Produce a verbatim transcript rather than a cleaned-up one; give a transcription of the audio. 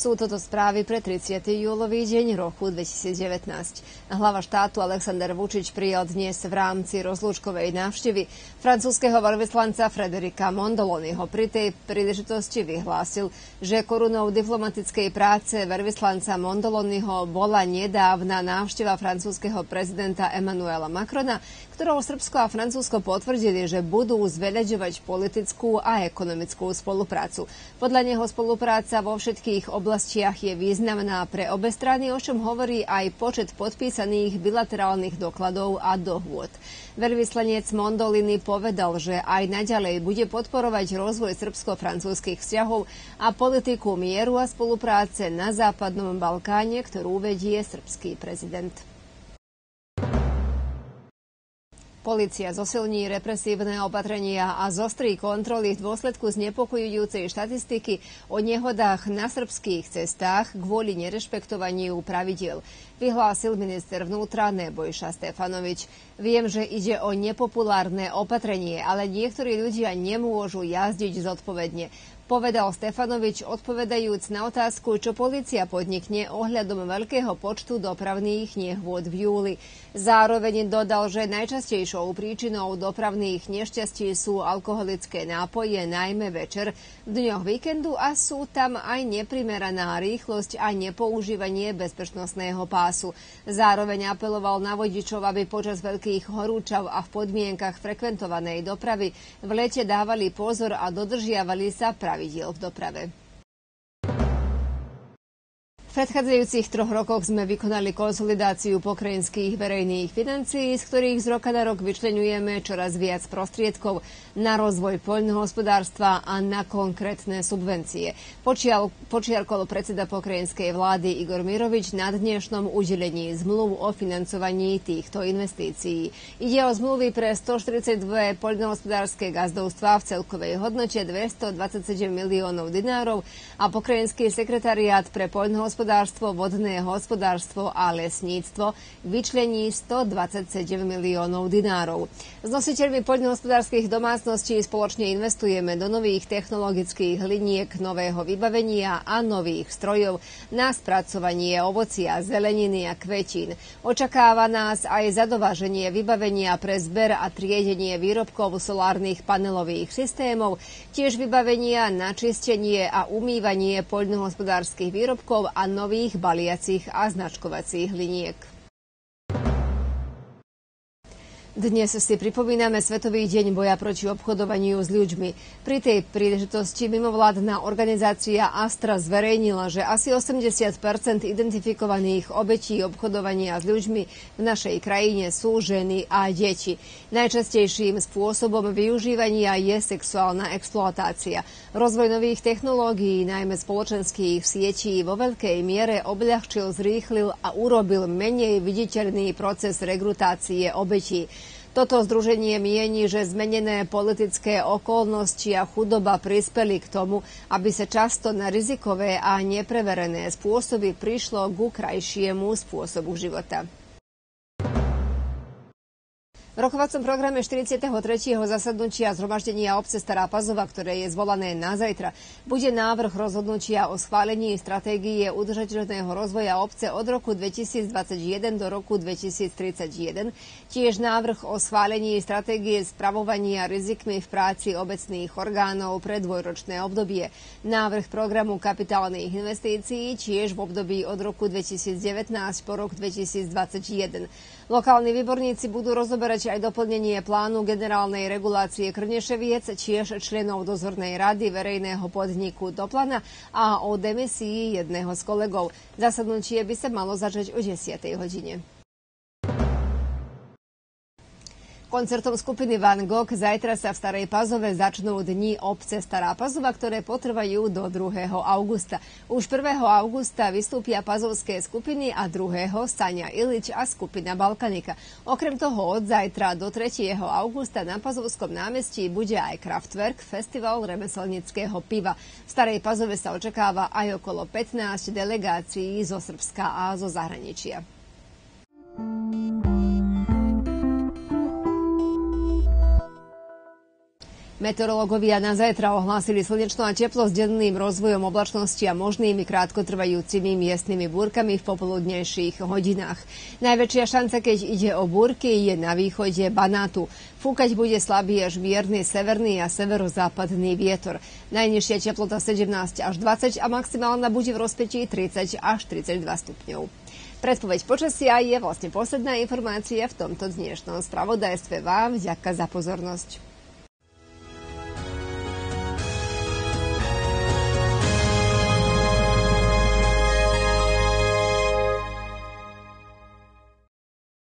Sú toto správy pre tridsiateho júlový deň roku dvetisícdevätnásť. Hlava štátu Alexander Vučić prijal dnes v rámci rozlúčkovej návštevy francúzskeho veľvyslanca Frédérika Mondoloniho. Pri tej príležitosti vyhlásil, že korunou diplomatickej práce veľvyslanca Mondoloniho bola nedávna návšteva francúzskeho prezidenta Emmanuela Macrona, ktorou Srbsko a Francúzsko potvrdili, že budú zveľaďovať politickú a ekonomickú spoluprácu. Podľa neho spolupráca vo všetkých oblastiach je významná pre obe strany, o čom hovorí aj počet podpísaných bilaterálnych dokladov a dohôd. Veľvyslanec Mondolini povedal, že aj naďalej bude podporovať rozvoj srbsko-francúzskych vzťahov a politiku mieru a spolupráce na západnom Balkáne, ktorú vedie srbský prezident. Polícia zosilní represívne opatrenia a zostrí kontroly v dôsledku znepokojujúcej štatistiky o nehodách na srbských cestách kvôli nerešpektovaniu pravidiel, vyhlásil minister vnútra Nebojša Stefanovič. Viem, že ide o nepopulárne opatrenie, ale niektorí ľudia nemôžu jazdiť zodpovedne, povedal Stefanovič, odpovedajúc na otázku, čo polícia podnikne ohľadom veľkého počtu dopravných nehôd v júli. Zároveň dodal, že najčastejšou príčinou dopravných nešťastí sú alkoholické nápoje, najmä večer, v dňoch víkendu a sú tam aj neprimeraná rýchlosť a nepoužívanie bezpečnostného pásu. Zároveň apeloval na vodičov, aby počas veľkých horúčav a v podmienkach frekventovanej dopravy v lete dávali pozor a dodržiavali sa pravidiel v doprave. V predchádzajúcich troch rokoch sme vykonali konsolidáciu pokrajinských verejných financií, z ktorých z roka na rok vyčleňujeme čoraz viac prostriedkov na rozvoj poľnohospodárstva a na konkrétne subvencie. Počial, počiarkol predseda pokrajinskej vlády Igor Mirovič na dnešnom udelení zmluv o financovaní týchto investícií. Ide o zmluvy pre stoštyridsaťdva poľnohospodárske gazdovstvá v celkovej hodnote dvestodvadsaťsedem miliónov dinárov a pokrajinský sekretariát pre poľnohospodárstvo, vodné hospodárstvo a lesníctvo vyčlení stodvadsaťsedem miliónov dinárov. S nositeľmi poľnohospodárskych domácností spoločne investujeme do nových technologických liniek, nového vybavenia a nových strojov na spracovanie ovocia, zeleniny a kvetín. Očakáva nás aj zadováženie vybavenia pre zber a triedenie výrobkov solárnych panelových systémov, tiež vybavenia na čistenie a umývanie poľnohospodárskych výrobkov a nových baliacich a značkovacích liniek. Dnes si pripomíname Svetový deň boja proti obchodovaniu s ľuďmi. Pri tej príležitosti mimovládna organizácia Astra zverejnila, že asi osemdesiat percent identifikovaných obetí obchodovania s ľuďmi v našej krajine sú ženy a deti. Najčastejším spôsobom využívania je sexuálna exploatácia. Rozvoj nových technológií, najmä spoločenských sietí, vo veľkej miere obľahčil, zrýchlil a urobil menej viditeľný proces rekrutácie obetí. Toto združenie mieni, že zmenené politické okolnosti a chudoba prispeli k tomu, aby sa často na rizikové a nepreverené spôsoby prišlo ku krajšiemu spôsobu života. V rokovacom programe štyridsiateho tretieho zasadnutia zhromaždenia obce Stará Pazova, ktoré je zvolané na zajtra, bude návrh rozhodnutia o schválení stratégie udržateľného rozvoja obce od roku dvetisícdvadsaťjeden do roku dvetisíctridsaťjeden, tiež návrh o schválení stratégie spravovania rizikmi v práci obecných orgánov pre dvojročné obdobie, návrh programu kapitálnych investícií tiež v období od roku dvetisícdevätnásť po rok dvetisícdvadsaťjeden. Lokálni výborníci budú rozoberať aj doplnenie plánu generálnej regulácie Krneševiec, tiež členov dozornej rady verejného podniku Doplana a o demisii jedného z kolegov. Zasadnutie by sa malo začať o desiatej hodine. Koncertom skupiny Van Gogh zajtra sa v Starej Pazove začnú dni obce Stará Pazova, ktoré potrvajú do druhého augusta. Už prvého augusta vystúpia pazovské skupiny a druhého Sania Ilič a skupina Balkanika. Okrem toho od zajtra do tretieho augusta na Pazovskom námestí bude aj Kraftwerk, festival remeselnického piva. V Starej Pazove sa očakáva aj okolo pätnásť delegácií zo Srbska a zo zahraničia. Meteorológovia na zajtra ohlásili slnečno a teplo s denným rozvojom oblačnosti a možnými krátkotrvajúcimi miestnymi búrkami v popoludnejších hodinách. Najväčšia šanca, keď ide o búrky, je na východe Banátu. Fúkať bude slabý až mierny severný a severozápadný vietor. Najnižšia teplota sedemnásť až dvadsať a maximálna bude v rozpätí tridsať až tridsaťdva stupňov. Predpoveď počasia je vlastne posledná informácia v tomto dnešnom spravodajstve. Vám vďaka za pozornosť.